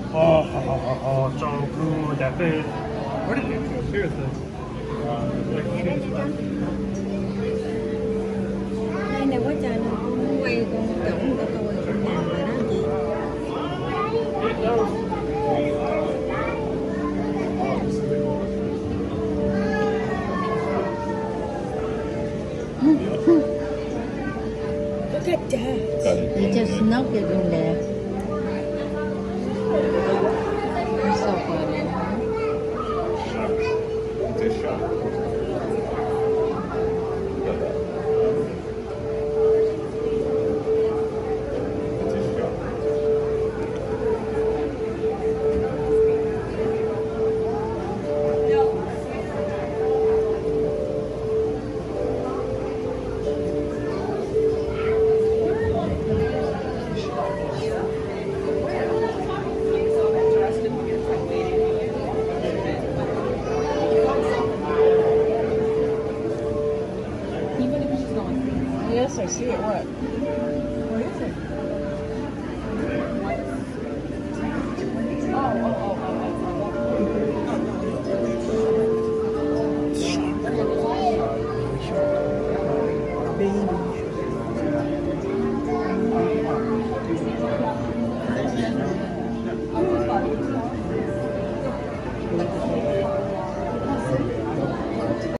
Oh, so good. That fish. Where did you go? Seriously. Đây này quá trời nó quay con chậu người ta coi trong nhà rồi đó chị. Look at that. They just snorkeled in there. They're so funny. It's a shot. Yes, I see it. What? What is it?